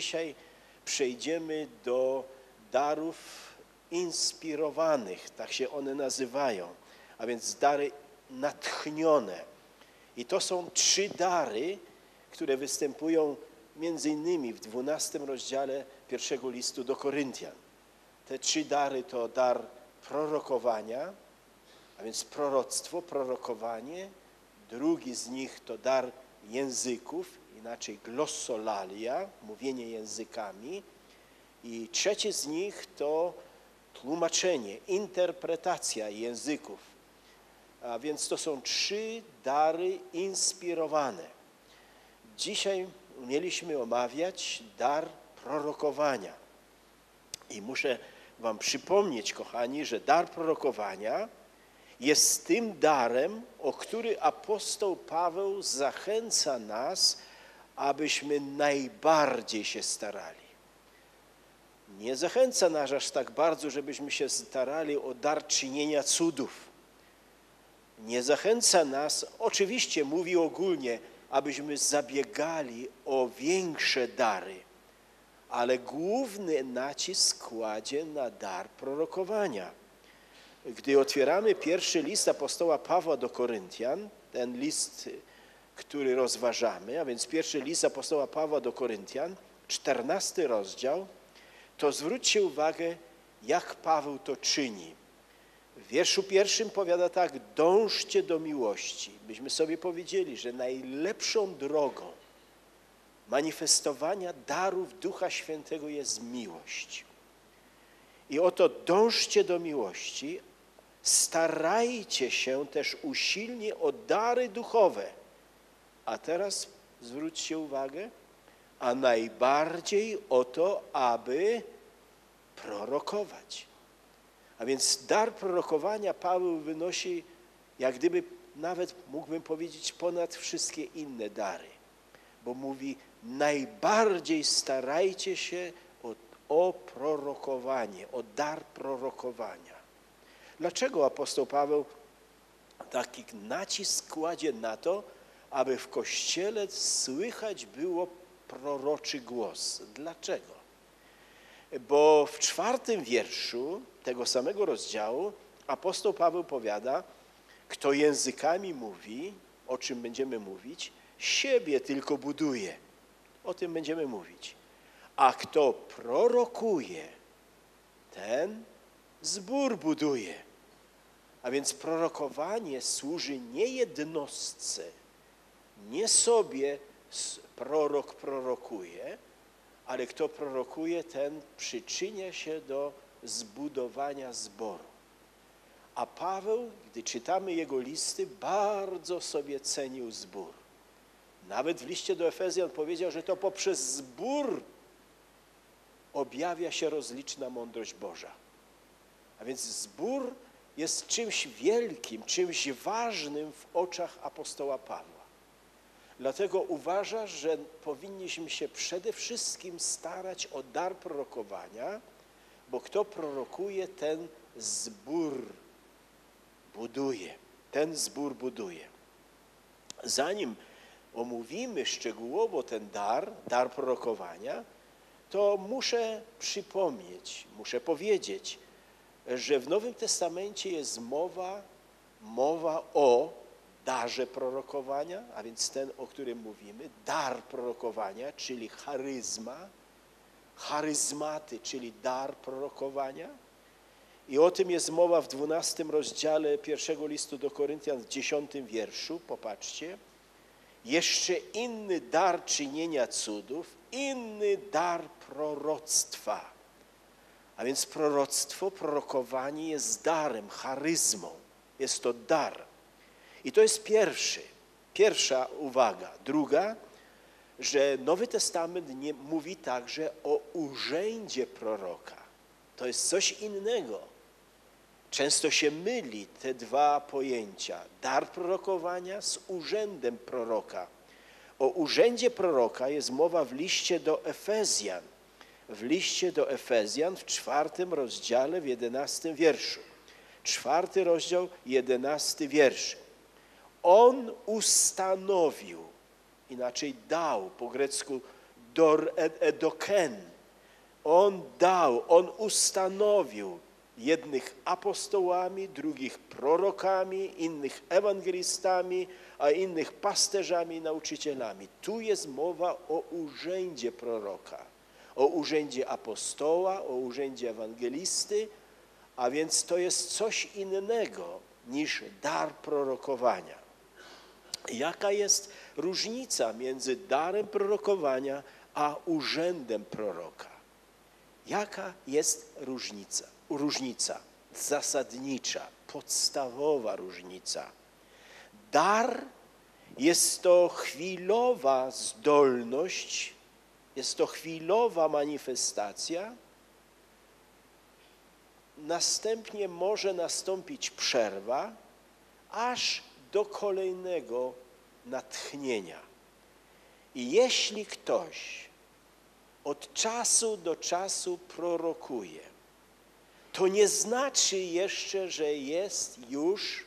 dzisiaj przejdziemy do darów inspirowanych, tak się one nazywają, a więc dary natchnione. I to są 3 dary, które występują między innymi w 12 rozdziale pierwszego listu do Koryntian. Te 3 dary to dar prorokowania, a więc proroctwo, prorokowanie. Drugi z nich to dar języków, inaczej glossolalia, mówienie językami. I trzeci z nich to tłumaczenie, interpretacja języków. A więc to są 3 dary inspirowane. Dzisiaj mieliśmy omawiać dar prorokowania. I muszę wam przypomnieć, kochani, że dar prorokowania jest tym darem, o który apostoł Paweł zachęca nas, abyśmy najbardziej się starali. Nie zachęca nas aż tak bardzo, żebyśmy się starali o dar czynienia cudów. Nie zachęca nas, oczywiście mówi ogólnie, abyśmy zabiegali o większe dary, ale główny nacisk kładzie na dar prorokowania. Gdy otwieramy pierwszy list apostoła Pawła do Koryntian, ten list, który rozważamy, a więc pierwszy list apostoła Pawła do Koryntian, 14 rozdział, to zwróćcie uwagę, jak Paweł to czyni. W wierszu 1 powiada tak: dążcie do miłości. Myśmy sobie powiedzieli, że najlepszą drogą manifestowania darów Ducha Świętego jest miłość. I oto dążcie do miłości, starajcie się też usilnie o dary duchowe. A teraz zwróćcie uwagę, a najbardziej o to, aby prorokować. A więc dar prorokowania Paweł wynosi, jak gdyby nawet mógłbym powiedzieć, ponad wszystkie inne dary. Bo mówi, najbardziej starajcie się o prorokowanie, o dar prorokowania. Dlaczego apostoł Paweł taki nacisk kładzie na to, aby w Kościele słychać było proroczy głos? Dlaczego? Bo w 4 wierszu tego samego rozdziału apostoł Paweł powiada, kto językami mówi, o czym będziemy mówić, siebie tylko buduje. O tym będziemy mówić. A kto prorokuje, ten zbór buduje. A więc prorokowanie służy nie jednostce, nie sobie prorok prorokuje, ale kto prorokuje, ten przyczynia się do zbudowania zboru. A Paweł, gdy czytamy jego listy, bardzo sobie cenił zbór. Nawet w liście do Efezjan powiedział, że to poprzez zbór objawia się rozliczna mądrość Boża. A więc zbór jest czymś wielkim, czymś ważnym w oczach apostoła Pawła. Dlatego uważa, że powinniśmy się przede wszystkim starać o dar prorokowania, bo kto prorokuje, ten zbór buduje. Ten zbór buduje. Zanim omówimy szczegółowo ten dar prorokowania, to muszę przypomnieć, muszę powiedzieć, że w Nowym Testamencie jest mowa o darze prorokowania, a więc ten, o którym mówimy, dar prorokowania, czyli charyzma, charyzmaty, czyli dar prorokowania. I o tym jest mowa w 12 rozdziale pierwszego listu do Koryntian, w 10 wierszu. Popatrzcie. Jeszcze inny dar czynienia cudów, inny dar proroctwa. A więc proroctwo, prorokowanie jest darem, charyzmą. Jest to dar. I to jest pierwsza uwaga. Druga, że Nowy Testament nie mówi także o urzędzie proroka. To jest coś innego. Często się myli te dwa pojęcia. Dar prorokowania z urzędem proroka. O urzędzie proroka jest mowa w liście do Efezjan. W liście do Efezjan w 4 rozdziale, w 11 wierszu. 4 rozdział, 11 wiersz. On ustanowił, inaczej dał, po grecku dor edoken. On dał, on ustanowił jednych apostołami, drugich prorokami, innych ewangelistami, a innych pasterzami i nauczycielami. Tu jest mowa o urzędzie proroka, o urzędzie apostoła, o urzędzie ewangelisty, a więc to jest coś innego niż dar prorokowania. Jaka jest różnica między darem prorokowania a urzędem proroka? Jaka jest różnica? Różnica zasadnicza, podstawowa różnica. Dar jest to chwilowa zdolność, jest to chwilowa manifestacja, następnie może nastąpić przerwa, aż do kolejnego natchnienia. I jeśli ktoś od czasu do czasu prorokuje, to nie znaczy jeszcze, że jest już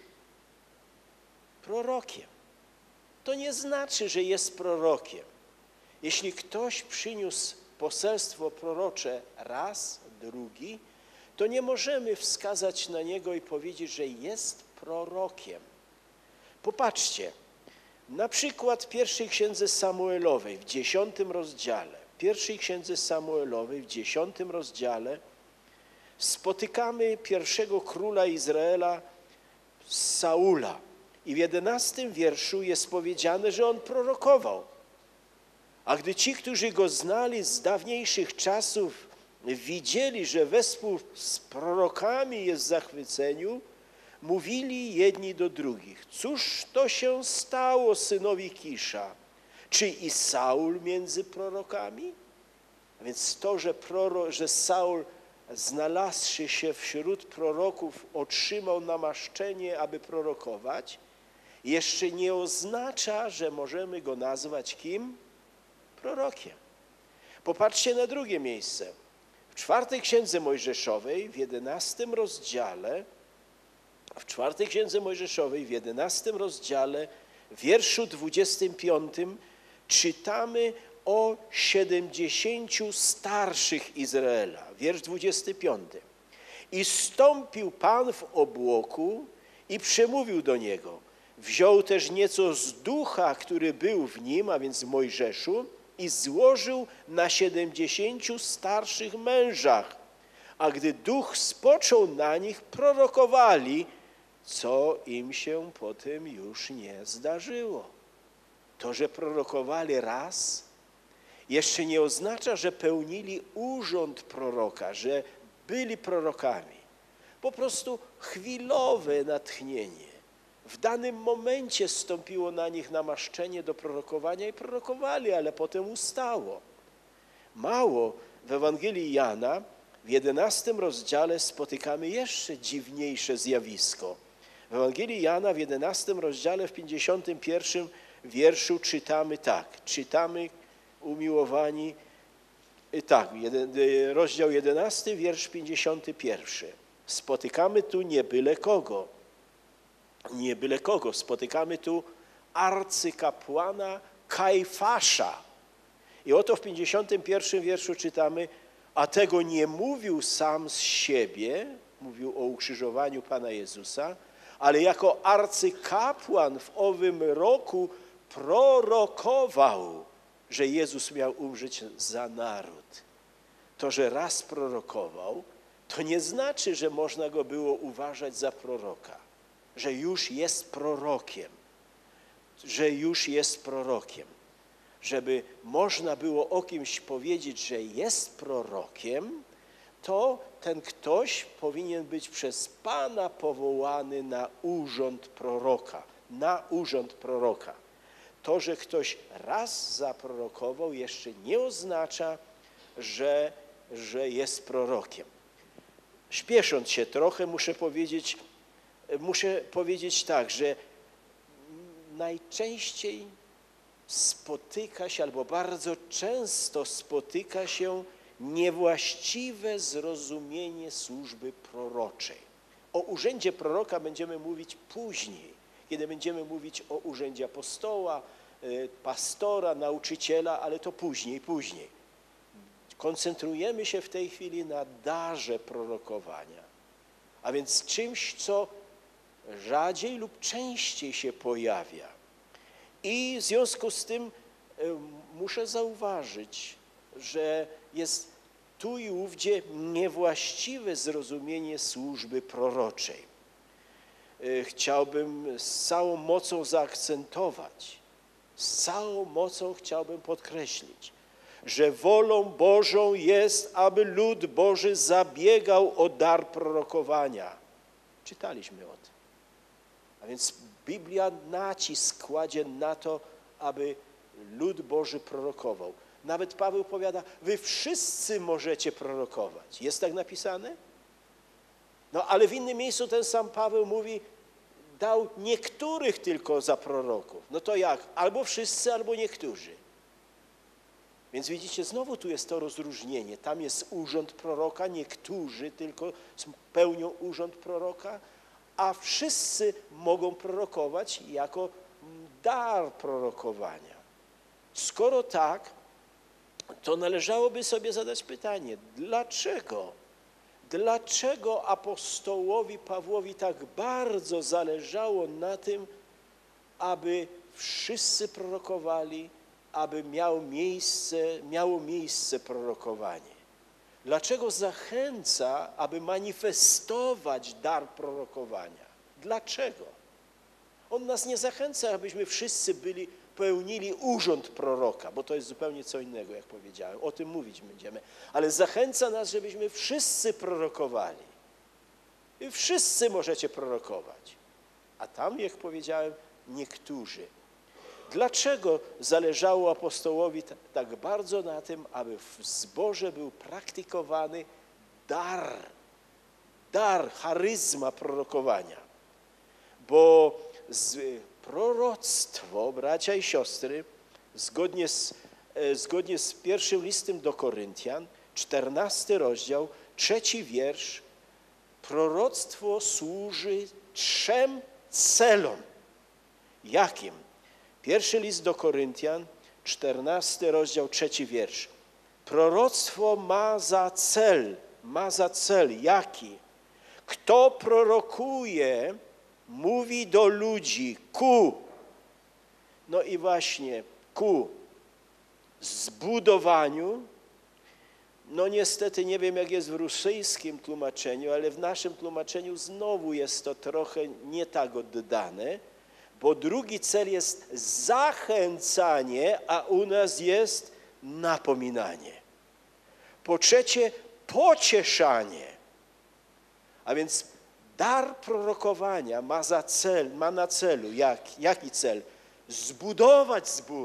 prorokiem. To nie znaczy, że jest prorokiem. Jeśli ktoś przyniósł poselstwo prorocze raz, drugi, to nie możemy wskazać na niego i powiedzieć, że jest prorokiem. Popatrzcie, na przykład w pierwszej księdze Samuelowej w 10 rozdziale, pierwszej księdze Samuelowej w 10 rozdziale spotykamy pierwszego króla Izraela, Saula. I w 11 wierszu jest powiedziane, że on prorokował. A gdy ci, którzy go znali z dawniejszych czasów, widzieli, że wespół z prorokami jest w zachwyceniu, mówili jedni do drugich: cóż to się stało synowi Kisza? Czy i Saul między prorokami? A więc to, że Saul, znalazłszy się wśród proroków, otrzymał namaszczenie, aby prorokować, jeszcze nie oznacza, że możemy go nazwać kim? Prorokiem. Popatrzcie na drugie miejsce. W 4 księdze Mojżeszowej, w 11 rozdziale, w 4 księdze Mojżeszowej, w 11 rozdziale, w wierszu 25 czytamy o 70 starszych Izraela. Wiersz 25. I stąpił Pan w obłoku i przemówił do niego. Wziął też nieco z ducha, który był w nim, a więc w Mojżeszu, i złożył na 70 starszych mężach. A gdy duch spoczął na nich, prorokowali, co im się potem już nie zdarzyło. To, że prorokowali raz, jeszcze nie oznacza, że pełnili urząd proroka, że byli prorokami. Po prostu chwilowe natchnienie. W danym momencie stąpiło na nich namaszczenie do prorokowania i prorokowali, ale potem ustało. Mało, w Ewangelii Jana w 11 rozdziale spotykamy jeszcze dziwniejsze zjawisko. W Ewangelii Jana w 11 rozdziale w 51 wierszu czytamy tak, umiłowani, rozdział 11, wiersz 51. Spotykamy tu nie byle kogo, spotykamy tu arcykapłana Kajfasza. I oto w 51 wierszu czytamy: a tego nie mówił sam z siebie, mówił o ukrzyżowaniu Pana Jezusa, ale jako arcykapłan w owym roku prorokował, że Jezus miał umrzeć za naród. To, że raz prorokował, to nie znaczy, że można go było uważać za proroka, że już jest prorokiem, Żeby można było o kimś powiedzieć, że jest prorokiem, to ten ktoś powinien być przez Pana powołany na urząd proroka. To, że ktoś raz zaprorokował, jeszcze nie oznacza, że jest prorokiem. Śpiesząc się trochę, muszę powiedzieć tak, że najczęściej spotyka się, albo bardzo często spotyka się niewłaściwe zrozumienie służby proroczej. O urzędzie proroka będziemy mówić później, kiedy będziemy mówić o urzędzie apostoła, pastora, nauczyciela, ale to później. Koncentrujemy się w tej chwili na darze prorokowania, a więc czymś, co rzadziej lub częściej się pojawia. I w związku z tym muszę zauważyć, że jest tu i ówdzie niewłaściwe zrozumienie służby proroczej. Chciałbym z całą mocą zaakcentować, z całą mocą chciałbym podkreślić, że wolą Bożą jest, aby lud Boży zabiegał o dar prorokowania. Czytaliśmy o tym. A więc Biblia nacisk kładzie na to, aby lud Boży prorokował. Nawet Paweł powiada, wy wszyscy możecie prorokować. Jest tak napisane? No ale w innym miejscu ten sam Paweł mówi, dał niektórych tylko za proroków. No to jak? Albo wszyscy, albo niektórzy. Więc widzicie, znowu tu jest to rozróżnienie. Tam jest urząd proroka, niektórzy tylko pełnią urząd proroka, a wszyscy mogą prorokować jako dar prorokowania. Skoro tak, to należałoby sobie zadać pytanie, dlaczego? Dlaczego apostołowi Pawłowi tak bardzo zależało aby wszyscy prorokowali, aby miało miejsce prorokowanie? Dlaczego zachęca, aby manifestować dar prorokowania? Dlaczego? On nas nie zachęca, abyśmy wszyscy pełnili urząd proroka, bo to jest zupełnie co innego, jak powiedziałem. O tym mówić będziemy. Ale zachęca nas, żebyśmy wszyscy prorokowali. I wszyscy możecie prorokować. A tam, jak powiedziałem, niektórzy. Dlaczego zależało apostołowi tak bardzo na tym, aby w zborze był praktykowany dar, charyzma prorokowania? Bo proroctwo, bracia i siostry, zgodnie z pierwszym listem do Koryntian, 14 rozdział, 3 wiersz, proroctwo służy 3 celom. Jakim? Pierwszy list do Koryntian, 14 rozdział, 3 wiersz. Proroctwo ma za cel jaki? Kto prorokuje, mówi do ludzi no i właśnie ku zbudowaniu. No niestety nie wiem, jak jest w rosyjskim tłumaczeniu, ale w naszym tłumaczeniu znowu jest to trochę nie tak oddane, bo drugi cel jest zachęcanie, a u nas jest napominanie. Po trzecie, pocieszanie. A więc dar prorokowania ma na celu, jaki cel? Zbudować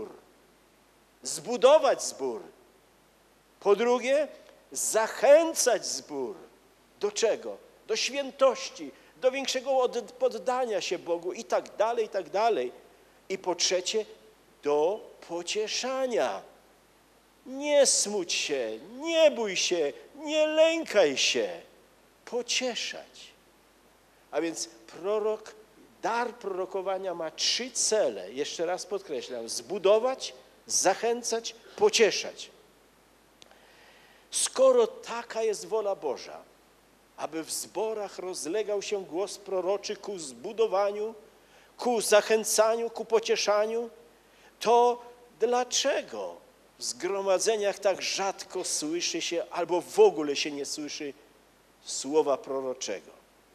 zbór. Po drugie, zachęcać zbór. Do czego? Do świętości, do większego poddania się Bogu i tak dalej, i tak dalej. I po trzecie, do pocieszania. Nie smuć się, nie bój się, nie lękaj się. Pocieszać. A więc dar prorokowania ma 3 cele. Jeszcze raz podkreślam. Zbudować, zachęcać, pocieszać. Skoro taka jest wola Boża, aby w zborach rozlegał się głos proroczy ku zbudowaniu, ku zachęcaniu, ku pocieszaniu, to dlaczego w zgromadzeniach tak rzadko słyszy się albo w ogóle się nie słyszy słowa proroczego?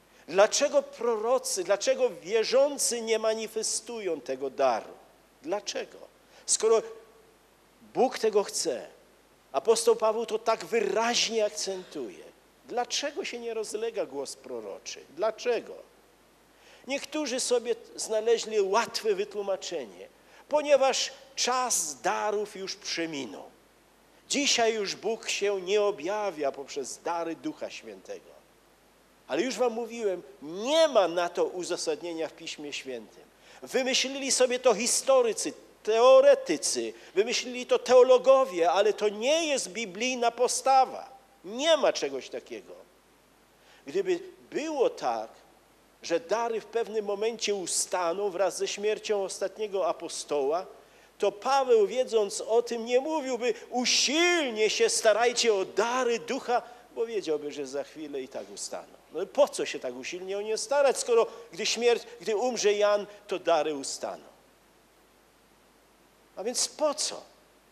Dlaczego wierzący nie manifestują tego daru? Dlaczego? Skoro Bóg tego chce, apostoł Paweł to tak wyraźnie akcentuje. Dlaczego się nie rozlega głos proroczy? Dlaczego? Niektórzy sobie znaleźli łatwe wytłumaczenie, ponieważ czas darów już przeminął. Dzisiaj już Bóg się nie objawia poprzez dary Ducha Świętego. Ale już wam mówiłem, nie ma na to uzasadnienia w Piśmie Świętym. Wymyślili sobie to historycy, teoretycy, wymyślili to teologowie, ale to nie jest biblijna postawa. Nie ma czegoś takiego. Gdyby było tak, że dary w pewnym momencie ustaną wraz ze śmiercią ostatniego apostoła, to Paweł, wiedząc o tym, nie mówiłby usilnie się starajcie o dary ducha, bo wiedziałby, że za chwilę i tak ustaną. No po co się tak usilnie o nie starać, skoro gdy umrze Jan, to dary ustaną. A więc po co?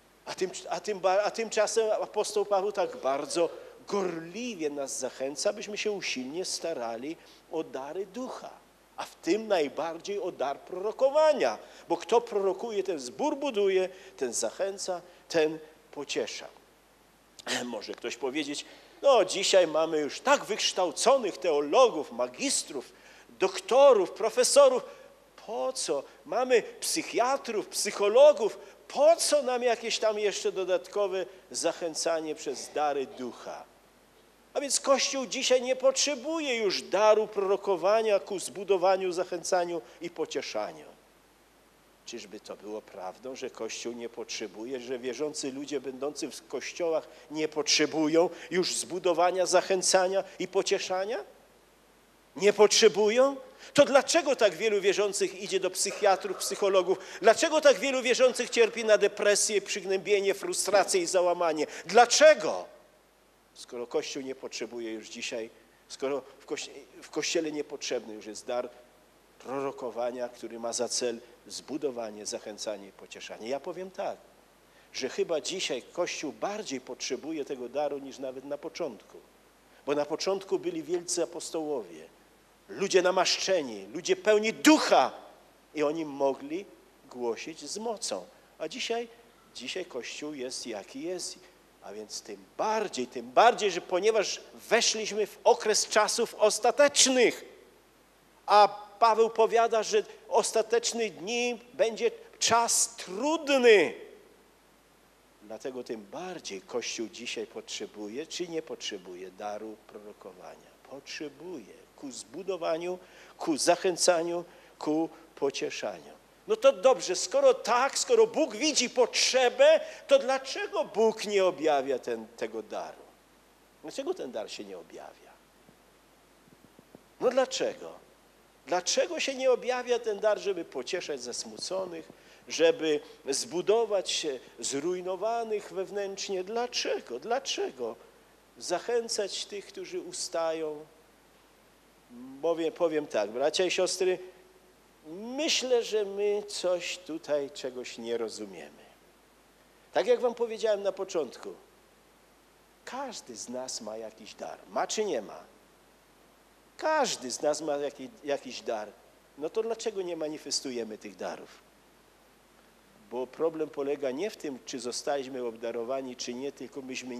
A tymczasem apostoł Paweł tak bardzo gorliwie nas zachęca, byśmy się usilnie starali o dary ducha, a w tym najbardziej o dar prorokowania, bo kto prorokuje, ten zbór buduje, ten zachęca, ten pociesza. Może ktoś powiedzieć, no dzisiaj mamy już tak wykształconych teologów, magistrów, doktorów, profesorów, po co? Mamy psychiatrów, psychologów, po co nam jakieś tam jeszcze dodatkowe zachęcanie przez dary ducha? A więc Kościół dzisiaj nie potrzebuje już daru prorokowania ku zbudowaniu, zachęcaniu i pocieszaniu. Czyżby to było prawdą, że Kościół nie potrzebuje, że wierzący ludzie będący w kościołach nie potrzebują już zbudowania, zachęcania i pocieszania? Nie potrzebują? To dlaczego tak wielu wierzących idzie do psychiatrów, psychologów? Dlaczego tak wielu wierzących cierpi na depresję, przygnębienie, frustrację i załamanie? Dlaczego? Skoro Kościół nie potrzebuje już dzisiaj, skoro w Kościele niepotrzebny już jest dar prorokowania, który ma za cel zbudowanie, zachęcanie i pocieszanie. Ja powiem tak, że chyba dzisiaj Kościół bardziej potrzebuje tego daru niż nawet na początku. Bo na początku byli wielcy apostołowie, ludzie namaszczeni, ludzie pełni ducha i oni mogli głosić z mocą. A dzisiaj Kościół jest jaki jest. A więc tym bardziej, że ponieważ weszliśmy w okres czasów ostatecznych, a Paweł powiada, że ostatecznych dni będzie czas trudny. Dlatego tym bardziej Kościół dzisiaj potrzebuje, czy nie potrzebuje daru prorokowania. Potrzebuje ku zbudowaniu, ku zachęcaniu, ku pocieszaniu. No to dobrze, skoro Bóg widzi potrzebę, to dlaczego Bóg nie objawia tego daru? Dlaczego ten dar się nie objawia? No dlaczego? Dlaczego się nie objawia ten dar, żeby pocieszać zasmuconych, żeby zbudować zrujnowanych wewnętrznie? Dlaczego? Dlaczego? Zachęcać tych, którzy ustają? Powiem tak, bracia i siostry, myślę, że my czegoś nie rozumiemy. Tak jak wam powiedziałem na początku, każdy z nas ma jakiś dar. Ma czy nie ma? Każdy z nas ma jakiś dar. No to dlaczego nie manifestujemy tych darów? Bo problem polega nie w tym, czy zostaliśmy obdarowani, czy nie, tylko myśmy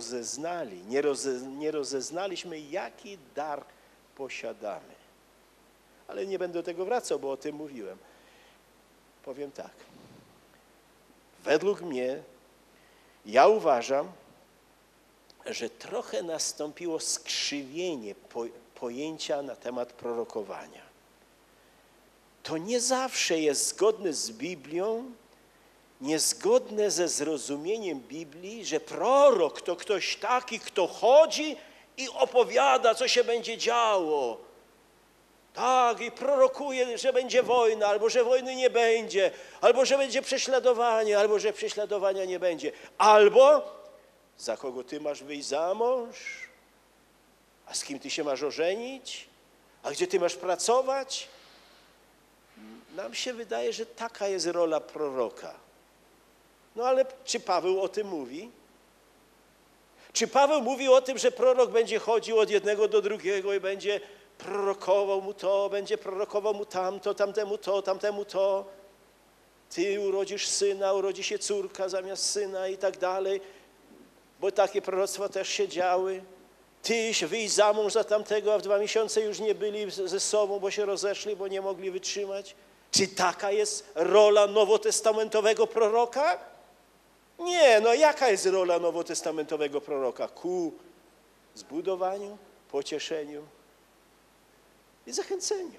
nie rozeznaliśmy, jaki dar posiadamy. Ale nie będę do tego wracał, bo o tym mówiłem. Powiem tak. Według mnie, ja uważam, że trochę nastąpiło skrzywienie pojęcia na temat prorokowania. To nie zawsze jest zgodne z Biblią, niezgodne ze zrozumieniem Biblii, że prorok to ktoś taki, kto chodzi i opowiada, co się będzie działo. Tak, i prorokuje, że będzie wojna, albo że wojny nie będzie, albo że będzie prześladowanie, albo że prześladowania nie będzie. Albo za kogo ty masz wyjść za mąż, a z kim ty się masz ożenić, a gdzie ty masz pracować. Nam się wydaje, że taka jest rola proroka. No ale czy Paweł o tym mówi? Czy Paweł mówi o tym, że prorok będzie chodził od jednego do drugiego i będzie prorokował mu to, będzie prorokował mu tamto, tamtemu to. Ty urodzisz syna, urodzi się córka zamiast syna i tak dalej, bo takie proroctwa też się działy. Tyś wyjść za mąż za tamtego, a w 2 miesiące już nie byli ze sobą, bo się rozeszli, bo nie mogli wytrzymać. Czy taka jest rola nowotestamentowego proroka? Nie, no jaka jest rola nowotestamentowego proroka? Ku zbudowaniu, pocieszeniu i zachęceniu.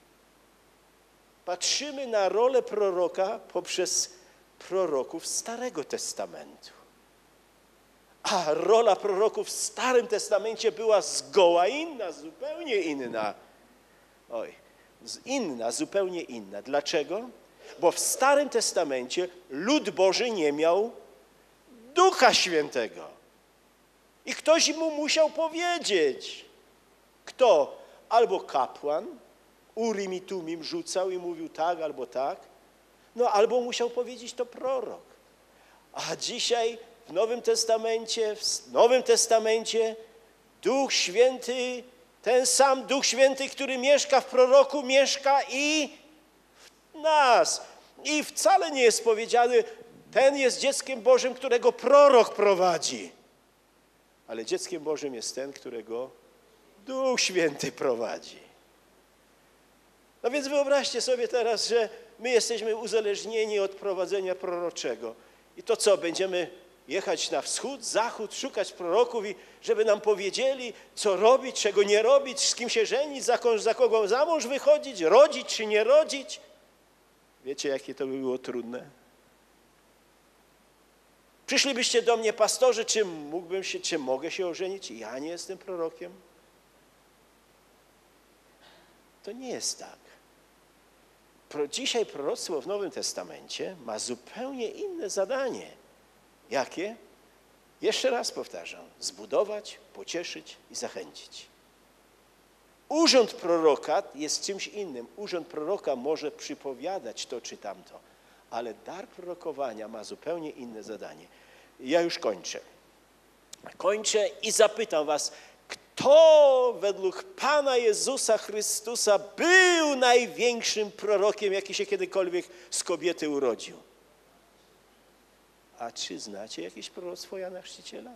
Patrzymy na rolę proroka poprzez proroków Starego Testamentu. A rola proroków w Starym Testamencie była zgoła inna, zupełnie inna. Zupełnie inna. Dlaczego? Bo w Starym Testamencie lud Boży nie miał Ducha Świętego. I ktoś mu musiał powiedzieć. Kto? Albo kapłan, Urim i Tumim rzucał i mówił tak albo tak, no albo musiał powiedzieć to prorok. A dzisiaj w Nowym Testamencie Duch Święty, ten sam Duch Święty, który mieszka w proroku, mieszka i w nas. I wcale nie jest powiedziane, ten jest dzieckiem Bożym, którego prorok prowadzi. Ale dzieckiem Bożym jest ten, którego Duch Święty prowadzi. No więc wyobraźcie sobie teraz, że my jesteśmy uzależnieni od prowadzenia proroczego. I to co, będziemy jechać na wschód, zachód, szukać proroków i żeby nam powiedzieli, co robić, czego nie robić, z kim się żenić, za kogo za mąż wychodzić, rodzić czy nie rodzić? Wiecie, jakie to by było trudne? Przyszlibyście do mnie, pastorze, czy mogę się ożenić? Ja nie jestem prorokiem. To nie jest tak. Dzisiaj proroctwo w Nowym Testamencie ma zupełnie inne zadanie. Jakie? Jeszcze raz powtarzam. Zbudować, pocieszyć i zachęcić. Urząd proroka jest czymś innym. Urząd proroka może przypowiadać to czy tamto, ale dar prorokowania ma zupełnie inne zadanie. Ja już kończę. Kończę i zapytam was, kto według Pana Jezusa Chrystusa był największym prorokiem, jaki się kiedykolwiek z kobiety urodził? A czy znacie jakieś proroctwo Jana Chrzciciela?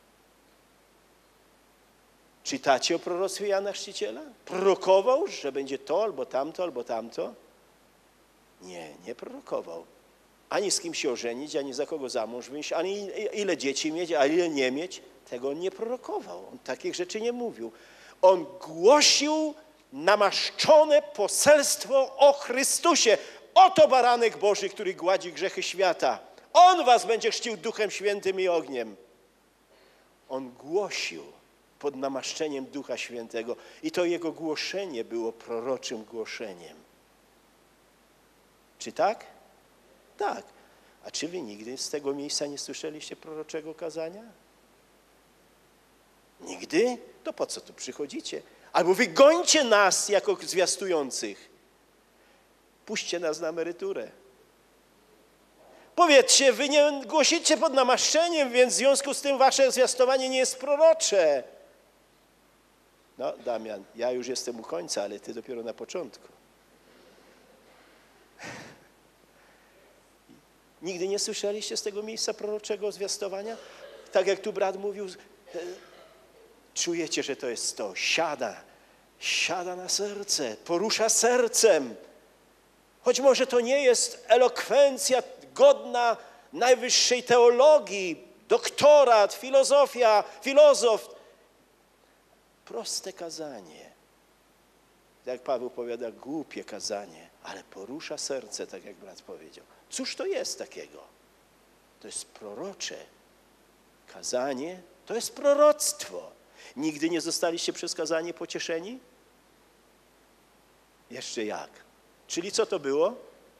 Czytacie o proroctwie Jana Chrzciciela? Prorokował, że będzie to, albo tamto, albo tamto? Nie, nie prorokował. Ani z kim się ożenić, ani za kogo za mąż wyjść, ani ile dzieci mieć, a ile nie mieć. Tego on nie prorokował. On takich rzeczy nie mówił. On głosił namaszczone poselstwo o Chrystusie. Oto baranek Boży, który gładzi grzechy świata. On was będzie chrzcił Duchem Świętym i ogniem. On głosił pod namaszczeniem Ducha Świętego. I to jego głoszenie było proroczym głoszeniem. Czy tak? Tak. A czy wy nigdy z tego miejsca nie słyszeliście proroczego kazania? Nigdy? To po co tu przychodzicie? Albo wygońcie nas jako zwiastujących. Puśćcie nas na emeryturę. Powiedzcie, wy nie głosicie pod namaszczeniem, więc w związku z tym wasze zwiastowanie nie jest prorocze. No, Damian, ja już jestem u końca, ale ty dopiero na początku. Nigdy nie słyszeliście z tego miejsca proroczego zwiastowania? Tak jak tu brat mówił, czujecie, że to jest to. Siada na serce, porusza sercem. Choć może to nie jest elokwencja godna najwyższej teologii, doktorat, filozof. Proste kazanie. Jak Paweł powiada, głupie kazanie, ale porusza serce, tak jak brat powiedział. Cóż to jest takiego? To jest prorocze. Kazanie to jest proroctwo. Nigdy nie zostaliście przez kazanie pocieszeni? Jeszcze jak? Czyli co to było?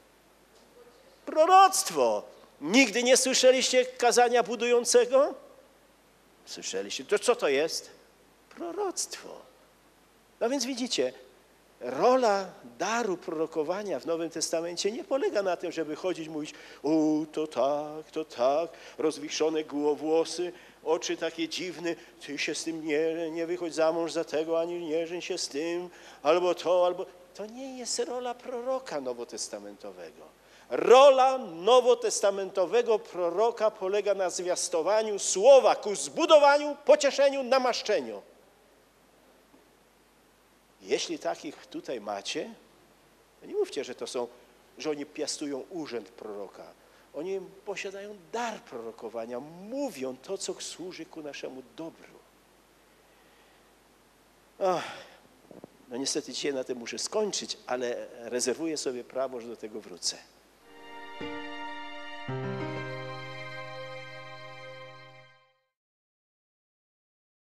Proroctwo. Nigdy nie słyszeliście kazania budującego? Słyszeliście. To co to jest? Proroctwo. No więc widzicie, rola daru prorokowania w Nowym Testamencie nie polega na tym, żeby chodzić, mówić, to tak, rozwichrzone włosy, oczy takie dziwne, ty się z tym nie wychodź za mąż za tego, ani nie żeń się z tym, albo to, albo... To nie jest rola proroka nowotestamentowego. Rola nowotestamentowego proroka polega na zwiastowaniu słowa ku zbudowaniu, pocieszeniu, namaszczeniu. Jeśli takich tutaj macie, to nie mówcie, że oni piastują urząd proroka. Oni posiadają dar prorokowania, mówią to, co służy ku naszemu dobru. No niestety dzisiaj na tym muszę skończyć, ale rezerwuję sobie prawo, że do tego wrócę.